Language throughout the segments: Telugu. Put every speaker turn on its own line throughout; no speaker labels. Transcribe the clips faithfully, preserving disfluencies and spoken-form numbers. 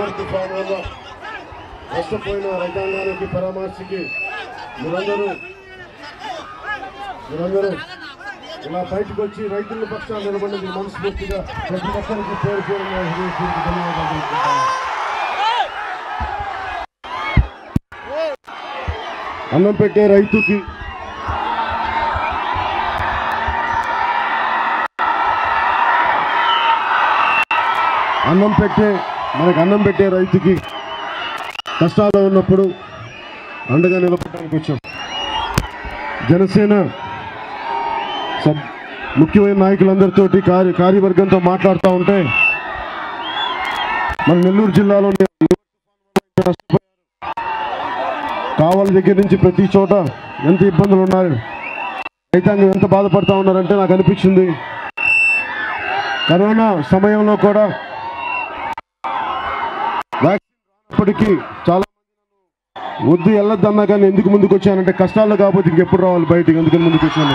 తుఫాను వల్ల నష్టపోయిన రైతాంగానికి పరామర్శకి మీరందరూ మీరందరూ ఇలా బయటకు వచ్చి రైతుల పక్షాన్ని నిలబడినది మనస్ఫూర్తిగా ప్రతి ఒక్కరికి పేరు పేరు ధన్యవాదాలు. అన్నం పెట్టే రైతుకి అన్నం పెట్టే మనకు అన్నం పెట్టే రైతుకి కష్టాలు ఉన్నప్పుడు అండగా నిలబడడానికి వచ్చాం. జనసేన సబ్ ముఖ్యమైన నాయకులందరితోటి కార్య కార్యవర్గంతో మాట్లాడుతూ ఉంటే మన నెల్లూరు జిల్లాలో కావలి దగ్గర నుంచి ప్రతి చోట ఎంత ఇబ్బందులు ఉన్నారు, రైతాంగం ఎంత బాధపడుతూ ఉన్నారంటే నాకు అనిపించింది కరోనా సమయంలో కూడా వ్యాక్సిన్ చాలా వద్దు వెళ్ళొద్దన్నా కానీ ఎందుకు ముందుకు వచ్చానంటే కష్టాల్లో కాకపోతే ఇంకెప్పుడు రావాలి బయటికి, ఎందుకని ముందుకు వచ్చాను.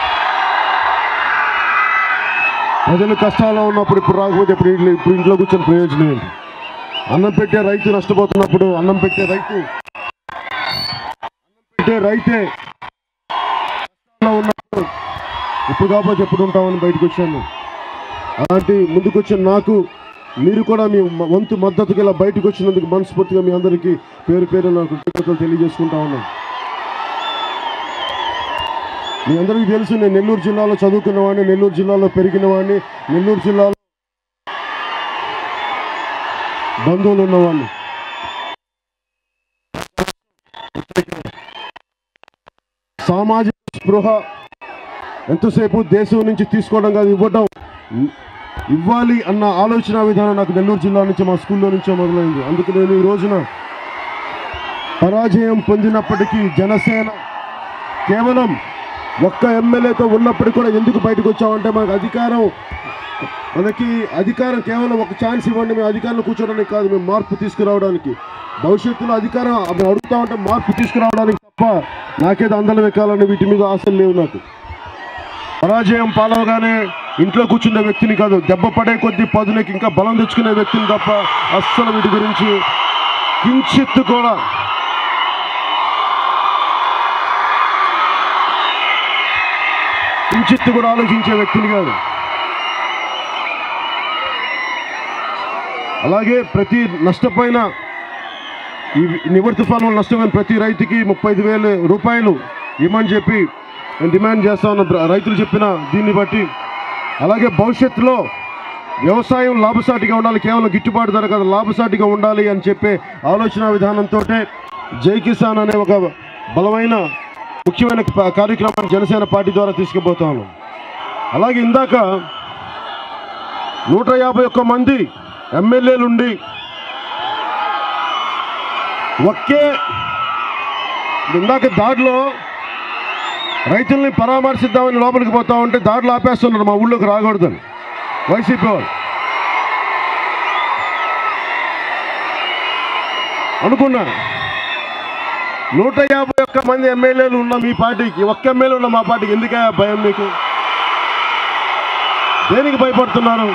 ప్రజలు కష్టాల్లో ఉన్నప్పుడు ఇప్పుడు రాకపోతే ఇప్పుడు ఇంట్లో ఇప్పుడు ఇంట్లో కూర్చొని ప్రయోజనం ఏంటి? అన్నం పెట్టే రైతు నష్టపోతున్నప్పుడు అన్నం పెట్టే రైతు అన్నం పెట్టే రైతే ఉన్నప్పుడు ఇప్పుడు కాకపోతే ఎప్పుడు ఉంటామని బయటకు వచ్చాను. అలాంటి ముందుకు వచ్చిన నాకు మీరు కూడా మీ వంతు మద్దతుకి ఇలా బయటకు వచ్చినందుకు మనస్ఫూర్తిగా మీ అందరికీ పేరు పేరు నాకు కృతజ్ఞతలు తెలియజేసుకుంటా ఉన్నాను. మీ అందరికీ తెలుసు నేను నెల్లూరు జిల్లాలో చదువుకున్న వాడిని, నెల్లూరు జిల్లాలో పెరిగిన వాడిని, నెల్లూరు జిల్లాలో బంధువులు ఉన్నవాడిని. సామాజిక స్పృహ ఎంతసేపు దేశం నుంచి తీసుకోవడం కాదు, ఇవ్వడం ఇవ్వాలి అన్న ఆలోచన విధానం నాకు నెల్లూరు జిల్లా నుంచి మా స్కూల్లో నుంచే మొదలైంది. అందుకు నేను ఈ రోజున పరాజయం పొందినప్పటికీ జనసేన కేవలం ఒక్క ఎమ్మెల్యేతో ఉన్నప్పటికీ కూడా ఎందుకు బయటకు వచ్చామంటే మనకు అధికారం మనకి అధికారం కేవలం ఒక ఛాన్స్ ఇవ్వండి, మేము అధికారంలో కూర్చోడానికి కాదు, మేము మార్పు తీసుకురావడానికి, భవిష్యత్తులో అధికారం మేము అడుగుతా ఉంటే మార్పు తీసుకురావడానికి తప్ప నాకేదో అందలం ఎక్కాలని వీటి మీద ఆశలు లేవు నాకు. పరాజయం పాలవగానే ఇంట్లో కూర్చునే వ్యక్తిని కాదు, దెబ్బ పడే కొద్దీ పదునికి ఇంకా బలం తెచ్చుకునే వ్యక్తిని తప్ప అస్సలు వీటి గురించి కించిత్తు కూడా కించిత్తు కూడా ఆలోచించే వ్యక్తిని కాదు. అలాగే ప్రతి నష్టపోయిన ఈ నివర్ తుఫాను వల్ల నష్టమైన ప్రతి రైతుకి ముప్పై ఐదు వేల రూపాయలు ఇవ్వమని చెప్పి నేను డిమాండ్ చేస్తా ఉన్న రైతులు చెప్పిన దీన్ని బట్టి. అలాగే భవిష్యత్తులో వ్యవసాయం లాభసాటిగా ఉండాలి, కేవలం గిట్టుబాటు ధర కాదు లాభసాటిగా ఉండాలి అని చెప్పే ఆలోచన విధానంతో జై కిసాన్ అనే ఒక బలమైన ముఖ్యమైన కార్యక్రమాన్ని జనసేన పార్టీ ద్వారా తీసుకుపోతాను. అలాగే ఇందాక నూట యాభై ఒక్క మంది ఎమ్మెల్యేలుండి ఒకే ఇందాక దాడిలో రైతుల్ని పరామర్శిద్దామని లోపలికి పోతా ఉంటే దాడిలో ఆపేస్తున్నారు మా ఊళ్ళోకి రాకూడదని వైసీపీ వాళ్ళు. అనుకున్నా నూట యాభై ఒక్క మంది ఎమ్మెల్యేలు ఉన్న మీ పార్టీకి ఒక్క ఎమ్మెల్యే ఉన్న మా పార్టీకి ఎందుకే భయం మీకు? దేనికి భయపడుతున్నారు?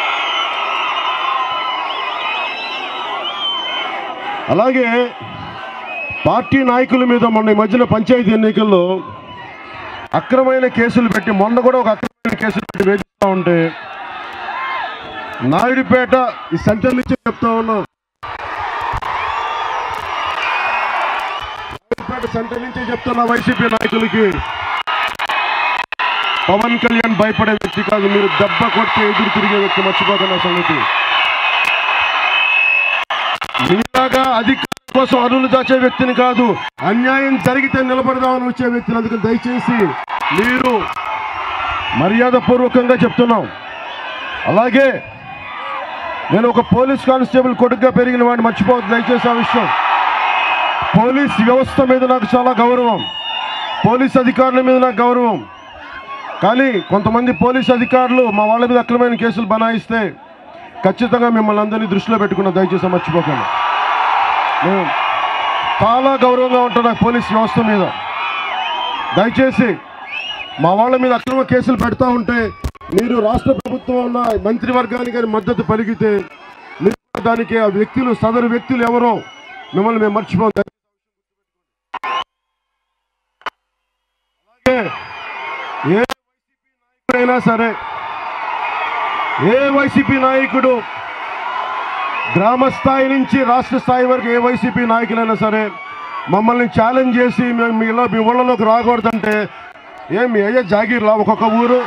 అలాగే పార్టీ నాయకుల మీద మొన్న ఈ మధ్యన పంచాయతీ ఎన్నికల్లో అక్రమైన కేసులు పెట్టి మొన్న కూడా ఒక అక్రమైన కేసులు పెట్టి వేధిస్తూ ఉంటే నాయుడుపేట ఈ సెంటర్ నుంచి చెప్తా ఉన్నాం, నాయుడుపేట సెంటర్ నుంచి చెప్తున్నా వైసీపీ నాయకులకి పవన్ కళ్యాణ్ భయపడే వ్యక్తి కాదు, మీరు దెబ్బ కొట్టి ఎదురు తిరిగే వ్యక్తి, మర్చిపోతున్న సంగతి. మీలాగా అధికారం కోసం అరువులు దాచే వ్యక్తిని కాదు, అన్యాయం జరిగితే నిలబడదామని వచ్చే వ్యక్తిని. అందుకని దయచేసి మీరు మర్యాద పూర్వకంగా చెప్తున్నాం. అలాగే నేను ఒక పోలీస్ కానిస్టేబుల్ కొడుకుగా పెరిగిన వాడిని, మర్చిపోవద్దు దయచేసి ఆ విషయం. పోలీస్ వ్యవస్థ మీద నాకు చాలా గౌరవం, పోలీస్ అధికారుల మీద నాకు గౌరవం. కానీ కొంతమంది పోలీస్ అధికారులు మా వాళ్ళ మీద అక్రమైన కేసులు బనాయిస్తే ఖచ్చితంగా మిమ్మల్ని అందరినీ దృష్టిలో పెట్టుకున్న దయచేసి మర్చిపోకండి. నేను చాలా గౌరవంగా ఉంటాను పోలీస్ వ్యవస్థ మీద. దయచేసి మా వాళ్ళ మీద అక్రమ కేసులు పెడతా ఉంటే మీరు రాష్ట్ర ప్రభుత్వం ఉన్న మంత్రివర్గానికి మద్దతు పలికితే మీరు దానికి ఆ వ్యక్తులు సదరు వ్యక్తులు ఎవరో మిమ్మల్ని మేము మర్చిపోతాం. అలాగే ఏ వైసీపీ నాయకుడైనా సరే, ఏ వైసీపీ నాయకుడు గ్రామ స్థాయి నుంచి రాష్ట్ర స్థాయి వరకు ఏ వైసీపీ నాయకులైనా సరే మమ్మల్ని ఛాలెంజ్ చేసి మేము మీలో మీ ఊళ్ళలోకి రాకూడదంటే ఏం మీ అయ్యే జాగీర్లా ఒక్కొక్క ఊరు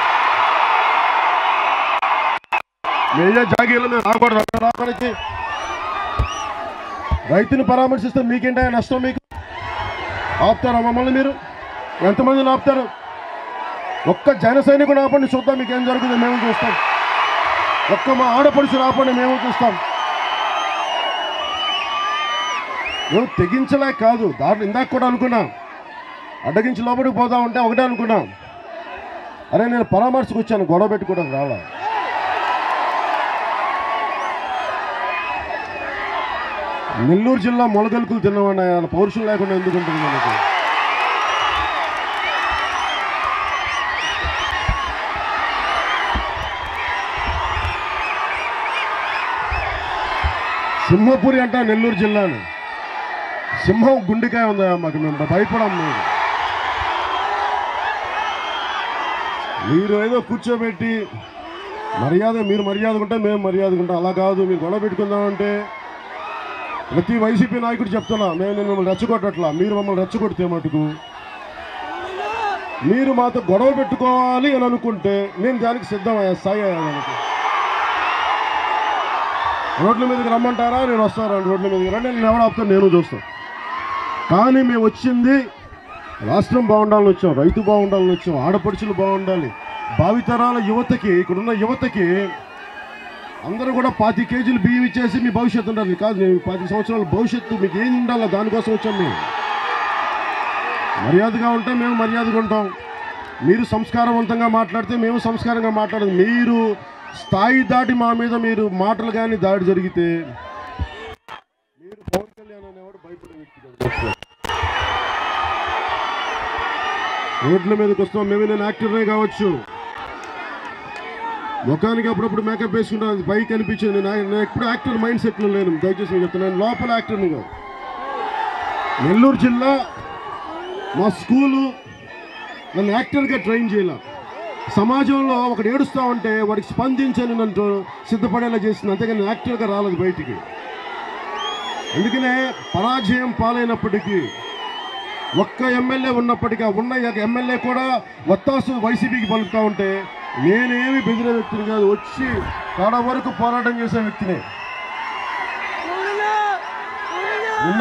మీ అయ్యే జాగీర్లో మేము రాకూడదు. రావడానికి రైతుని పరామర్శిస్తే మీకేంటా నష్టం? మీకు ఆపుతారా మమ్మల్ని? మీరు ఎంతమందిని ఆపుతారు? ఒక్క జన సైనికుడు ఆపండి, చూద్దాం మీకేం జరుగుతుందో మేము చూస్తాం. ఒక్క మా ఆడపడుచుని ఆపండి, మేము చూస్తాం. మేము తెగించలేక కాదు, దాంట్లో ఇందాక కూడా అనుకున్నాం, అడ్డగించి లోపలికి పోతా ఉంటే ఒకటే అనుకున్నాం, అరే నేను పరామర్శకు వచ్చాను, గొడవ పెట్టుకోవడం రావా. నెల్లూరు జిల్లా మొలగలుకులు తిన్నామన్న ఆయన పౌరుషం లేకుండా ఎందుకు ఉంటుంది మనకి? సింహపురి అంట నెల్లూరు జిల్లాను. సింహం గుండెకాయ ఉందా మాకు? మేము భయపడం. మేము మీరు ఏదో కూర్చోబెట్టి మర్యాద, మీరు మర్యాద ఉంటే మేము మర్యాదగా ఉంటాం. అలా కాదు, మీరు గొడవ పెట్టుకుందామంటే ప్రతి వైసీపీ నాయకుడు చెప్తున్నా, మేము నేను మిమ్మల్ని రెచ్చగొట్టట్లా. మీరు మమ్మల్ని రెచ్చగొడితే మటుకు మీరు మాతో గొడవ పెట్టుకోవాలి అని అనుకుంటే నేను దానికి సిద్ధమయ్యా, సాయి అయ్యానికి. రోడ్ల మీదకి రమ్మంటారా? నేను వస్తాను. రోడ్ల మీదకి రండి, నేను ఎవరు ఆపుతాను, నేను చూస్తాను. కానీ మేము వచ్చింది రాష్ట్రం బాగుండాలని వచ్చాం, రైతు బాగుండాలని వచ్చాం, ఆడపడుచులు బాగుండాలి, భావితరాల యువతకి, ఇక్కడున్న యువతకి అందరూ కూడా పాతి కేజీలు బియ్యం ఇచ్చేసి మీ భవిష్యత్తు ఉండాలి కాదు. నేను పది సంవత్సరాల భవిష్యత్తు మీకు ఏం ఉండాలి, దానికోసం వచ్చాం. మేము మర్యాదగా ఉంటే మేము మర్యాదగా ఉంటాం. మీరు సంస్కారవంతంగా మాట్లాడితే మేము సంస్కారంగా మాట్లాడదు. మీరు స్థాయి దాటి మా మీద మీరు మాటలు కానీ దాడి జరిగితే మీరు పవన్ కళ్యాణ్ అనేవాడు భయపడే వ్యక్తి కదా. రోడ్ల మీదకి వస్తాం. మేము నేను యాక్టర్నే కావచ్చు, ముఖానికి అప్పుడప్పుడు మేకప్ వేసుకుంటాను, పైకి కనిపించింది. నేను నేను ఎప్పుడు యాక్టర్ మైండ్ సెట్లో లేను, దయచేసి నేను చెప్తున్నాను. లోపల యాక్టర్ని కాదు. నెల్లూరు జిల్లా మా స్కూలు నన్ను యాక్టర్గా ట్రైన్ చేయాల. సమాజంలో ఒకటి ఏడుస్తూ ఉంటే వాడికి స్పందించని నన్ను సిద్ధపడేలా చేసింది, అంతేగాని యాక్టర్గా రాలేదు బయటికి. అందుకనే పరాజయం పాలైనప్పటికీ, ఒక్క ఎమ్మెల్యే ఉన్నప్పటికీ, ఉన్న ఎమ్మెల్యే కూడా వత్తాసు వైసీపీకి పలుకుతూ ఉంటే నేనేమి బెదిరే వ్యక్తిని కాదు, వచ్చి కాడ వరకు పోరాటం చేసే వ్యక్తిని. నిన్న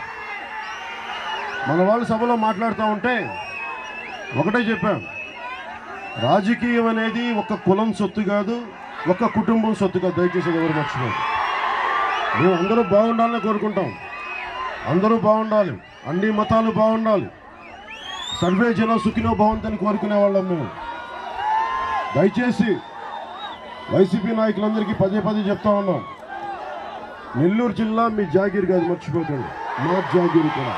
మన వాళ్ళు సభలో మాట్లాడుతూ ఉంటే ఒకటే చెప్పాం, రాజకీయం అనేది ఒక కులం సొత్తు కాదు, ఒక కుటుంబం సొత్తు కాదు. దయచేసి ఎవరు మర్చిపోదు. మేము అందరూ బాగుండాలని కోరుకుంటాం, అందరూ బాగుండాలి, అన్ని మతాలు బాగుండాలి, సర్వే జన సుఖినో భవంతని కోరుకునే వాళ్ళం మేము. దయచేసి వైసీపీ నాయకులందరికీ పదే పదే చెప్తా ఉన్నాం, నెల్లూరు జిల్లా మీ జాగీర్ కాదు, మర్చిపోకండి. మా జాగీరు కూడా.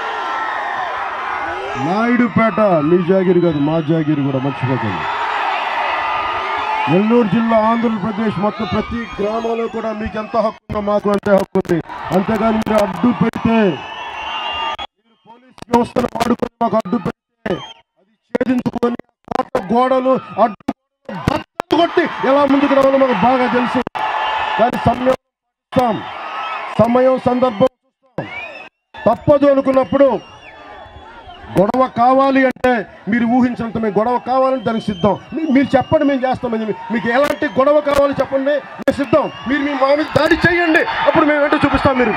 నాయుడుపేట మీ జాగీరు కాదు, మా జాగీరు కూడా, మర్చిపోకండి. నెల్లూరు జిల్లా ఆంధ్రప్రదేశ్ మొత్తం ప్రతి గ్రామంలో కూడా మీకు ఎంత హక్కు ఉందో మాకు అంతే హక్కు ఉంది. అంతేగాని మీరు అడ్డు పెడితే, మీరు పోలీస్ వ్యవస్థను వాడుకొని మాకు అడ్డు పెడితే అది ఛేదించుకొని గోడలు అడ్డు కొట్టి ఎలా ముందుకు రావాలో మాకు బాగా తెలుసు. కానీ సమయం చూస్తాం, సమయం సందర్భం చూస్తాం. తప్పదు అనుకున్నప్పుడు గొడవ కావాలి అంటే మీరు ఊహించినంత మేము గొడవ కావాలని దానికి సిద్ధం. మీరు చెప్పండి, మేము చేస్తామని. మీకు ఎలాంటి గొడవ కావాలి చెప్పండి, మేము సిద్ధం. మీరు మీ మా మీద దాడి చేయండి, అప్పుడు మేము ఏంటో చూపిస్తాం. మీరు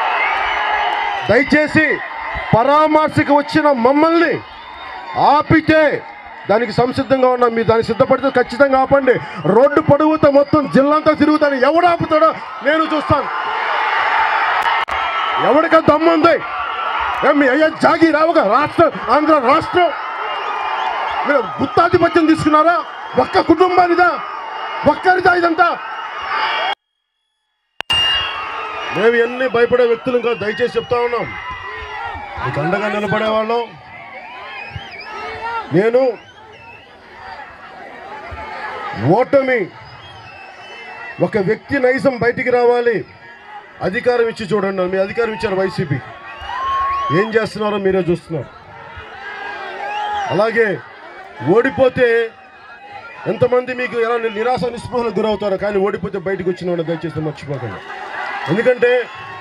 దయచేసి పరామర్శకు వచ్చిన మమ్మల్ని ఆపితే దానికి సంసిద్ధంగా ఉన్నాం. మీరు దానికి సిద్ధపడితే ఖచ్చితంగా ఆపండి. రోడ్డు పొడవుతో మొత్తం జిల్లాంతా తిరుగుతాను, ఎవడు ఆపుతాడో నేను చూస్తాను. ఎవరికా దమ్ముంది? మీ అయ్యా జాగి రావుగా రాష్ట్రం, ఆంధ్ర రాష్ట్రం మీరు గుత్తాధిపత్యం తీసుకున్నారా? ఒక్క కుటుంబానిదా, ఒక్కరిదా ఇదంతా? మేము ఎన్ని భయపడే వ్యక్తులు ఇంకా దయచేసి చెప్తా ఉన్నాం. మీకు అండగా నిలబడేవాళ్ళం. నేను ఓటమి ఒక వ్యక్తి నైజం బయటికి రావాలి. అధికారం ఇచ్చి చూడండి. మీ అధికారం ఇచ్చారు వైసీపీ, ఏం చేస్తున్నారో మీరే చూస్తున్నారు. అలాగే ఓడిపోతే ఎంతమంది మీకు ఎలా నిరాశ నిస్పృహలకు గురవుతారో, కానీ ఓడిపోతే బయటకు వచ్చిన వాళ్ళు దయచేసి మర్చిపోకండి. ఎందుకంటే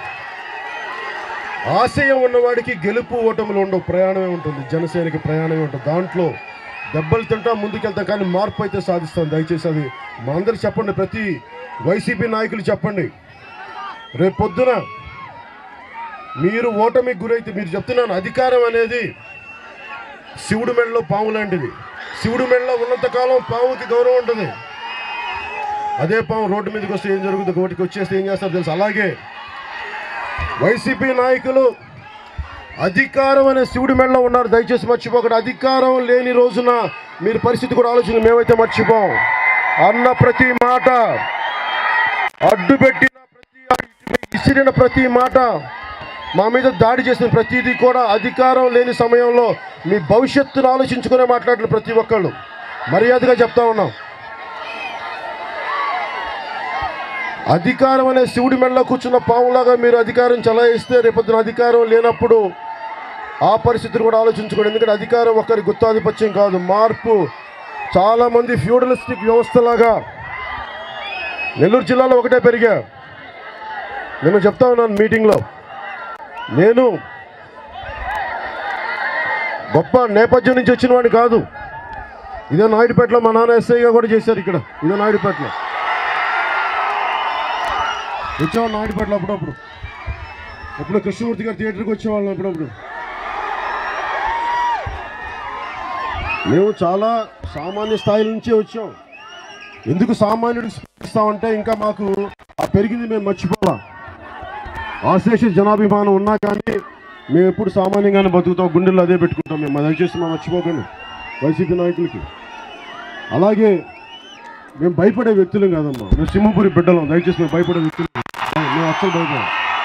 ఆశయం ఉన్నవాడికి గెలుపు ఓటములు ఉండవు, ప్రయాణమే ఉంటుంది. జనసేనకి ప్రయాణమే ఉంటుంది. దాంట్లో దెబ్బలు తింటాం, ముందుకెళ్తాం, కానీ మార్పు అయితే సాధిస్తాం. దయచేసి అది మా అందరికి చెప్పండి. ప్రతి వైసీపీ నాయకులు చెప్పండి. రేపు పొద్దున మీరు ఓటమికి గురైతే, మీరు చెప్తున్నాను, అధికారం అనేది శివుడి మెడలో పాము లాంటిది. శివుడి మెడలో ఉన్నంతకాలం పాముకి గౌరవం ఉంటుంది. అదే పాము రోడ్డు మీదకి వస్తే ఏం జరుగుతుంది, ఒకటికి వచ్చేస్తే ఏం చేస్తారో తెలుసు. అలాగే వైసీపీ నాయకులు అధికారం అనే శివుడి మెడలో ఉన్నారు. దయచేసి మర్చిపోకండి. అధికారం లేని రోజున మీరు పరిస్థితి కూడా ఆలోచన, మేమైతే మర్చిపోం. అన్న ప్రతి మాట, అడ్డుపెట్టిన ప్రతి, ఇసిరిన ప్రతి మాట, మా మీద దాడి చేసిన ప్రతిదీ కూడా అధికారం లేని సమయంలో మీ భవిష్యత్తును ఆలోచించుకునే మాట్లాడిన ప్రతి ఒక్కళ్ళు మర్యాదగా చెప్తా ఉన్నాం. అధికారం అనే శివుడి మెడలో కూర్చున్న పాములాగా మీరు అధికారం చలాయిస్తే రేపొద్దున అధికారం లేనప్పుడు ఆ పరిస్థితిని కూడా ఆలోచించుకోండి. ఎందుకంటే అధికారం ఒకరి గుత్తాధిపత్యం కాదు, మార్పు. చాలామంది ఫ్యూడలిస్టిక్ వ్యవస్థలాగా నెల్లూరు జిల్లాలో ఒకటే పెరిగా. నేను చెప్తా ఉన్నాను మీటింగ్లో, నేను గొప్ప నేపథ్యం నుంచి వచ్చిన వాడిని కాదు. ఇదే నాయుడుపేటలో మా నాన్న ఎస్ఐగా కూడా చేశారు. ఇక్కడ ఇదే నాయుడుపేటలో వచ్చేవాళ్ళు. నాయుడుపేటలో అప్పుడప్పుడు అప్పుడు కృష్ణమూర్తి గారి థియేటర్కి వచ్చేవాళ్ళం అప్పుడప్పుడు. మేము చాలా సామాన్య స్థాయి నుంచే వచ్చాం. ఎందుకు సామాన్యుడికి స్పందిస్తామంటే ఇంకా మాకు ఆ పెరిగింది మేము మర్చిపోవాలా. ఆశేష జనాభిమానం ఉన్నా కానీ మేము ఎప్పుడు సామాన్యంగానే బతుకుతాం, గుండెల్లో అదే పెట్టుకుంటాం. మేము దయచేసి మా మర్చిపోకండి వైసీపీ నాయకులకి. అలాగే మేము భయపడే వ్యక్తులం కాదమ్మా, మేము సింహపురి బిడ్డలం. దయచేసి మేము భయపడే వ్యక్తులు, మేము అస్సలు భయపడం.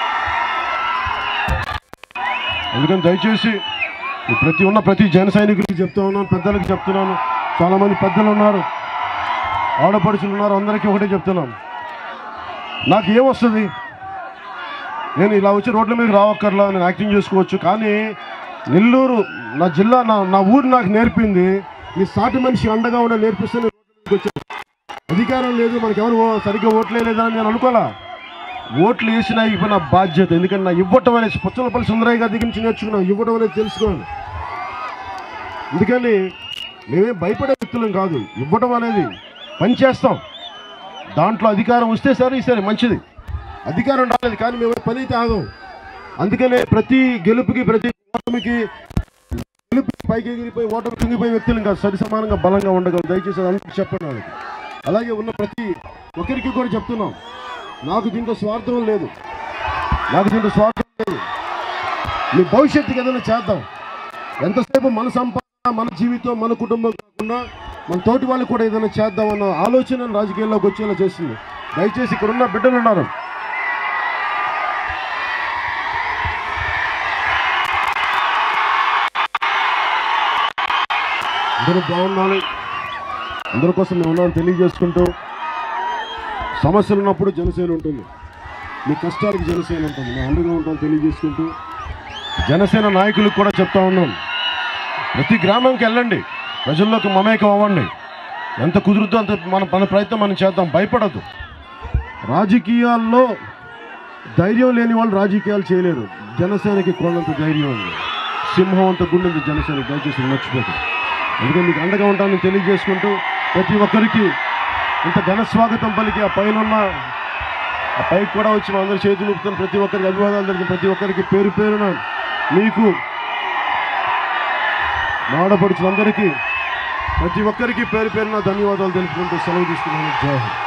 అందుకని దయచేసి ప్రతి ఉన్న ప్రతి జన సైనికులకి చెప్తా ఉన్నాను, పెద్దలకి చెప్తున్నాను. చాలామంది పెద్దలు ఉన్నారు, ఆడపడుచులు ఉన్నారు, అందరికీ ఒకటే చెప్తున్నాను. నాకు ఏమొస్తుంది, నేను ఇలా వచ్చి రోడ్ల మీద రావక్కర్లా, నేను యాక్టింగ్ చేసుకోవచ్చు. కానీ నెల్లూరు నా జిల్లా, నా నా ఊరు నాకు నేర్పింది, మీ సాటి మనిషి అండగా ఉండే నేర్పిస్తే నేను రోడ్ల మీదకి వచ్చాను. అధికారం లేదు, మనకి ఎవరు సరిగ్గా ఓట్లు వేయలేదని నేను అనుకోవాలా. ఓట్లు వేసినా ఇప్పుడు నా బాధ్యత. ఎందుకంటే నా ఇవ్వటం అనేది పుచ్చలపల్లి సుందరయ్య గారి దగ్గర నుంచి నేర్చుకున్నాం. ఇవ్వటం అనేది తెలుసుకోవాలి. అందుకని మేమే భయపడే వ్యక్తులం కాదు. ఇవ్వటం అనేది పని చేస్తాం. దాంట్లో అధికారం వస్తే సరే సరే మంచిది, అధికారం రాలేదు కానీ మేము పని అయితే ఆగం. అందుకనే ప్రతి గెలుపుకి, ప్రతి ఓటమికి, గెలుపుకి పైకి ఎగిరిపోయి ఓటమి కుంగిపోయే వ్యక్తులు కాదు, సరి సమానంగా బలంగా ఉండగలరు. దయచేసి అందరికీ చెప్పండి వాళ్ళకి. అలాగే ఉన్న ప్రతి ఒక్కరికి కూడా చెప్తున్నాం, నాకు దీంట్లో స్వార్థం లేదు, నాకు దీంట్లో స్వార్థం లేదు. మీ భవిష్యత్తుకి ఏదైనా చేద్దాం. ఎంతసేపు మన సంపాదన, మన జీవితం, మన కుటుంబం కాకుండా మన తోటి వాళ్ళకి కూడా ఏదైనా చేద్దామన్న ఆలోచన రాజకీయాల్లోకి వచ్చేలా చేస్తుంది. దయచేసి ఇక్కడ ఉన్న బిడ్డలు ఉన్నారు, అందరూ బాగుండాలి, అందరి కోసం మేము ఉన్నామని తెలియజేసుకుంటూ, సమస్యలు ఉన్నప్పుడు జనసేన ఉంటుంది, మీ కష్టానికి జనసేన ఉంటుంది, మేము అండగా ఉంటామని తెలియజేసుకుంటూ, జనసేన నాయకులకు కూడా చెప్తా ఉన్నాం, ప్రతి గ్రామంకి వెళ్ళండి, ప్రజల్లోకి మమేకం అవ్వండి. ఎంత కుదురుతో అంత మన మన ప్రయత్నం మనం చేద్దాం, భయపడద్దు. రాజకీయాల్లో ధైర్యం లేని వాళ్ళు రాజకీయాలు చేయలేరు. జనసేనకి కొండంత ధైర్యం ఉంది, సింహం అంత గుండెంత జనసేన. దయచేసి మర్చిపోతుంది. అందుకని మీకు అండగా ఉంటానని తెలియజేసుకుంటూ, ప్రతి ఒక్కరికి ఇంత ఘన స్వాగతం పలికి ఆ పైన ఉన్న ఆ పైకి కూడా వచ్చి మా అందరూ చేతులు ఊపుతాను. ప్రతి ఒక్కరికి అభివాదాలు జరిగిన ప్రతి ఒక్కరికి పేరు పేరున మీకు ఆడపడుచులందరికీ ప్రతి ఒక్కరికి పేరు పేరున ధన్యవాదాలు తెలుపుకుంటూ సెలవు తీసుకున్నాను. జై హింద్.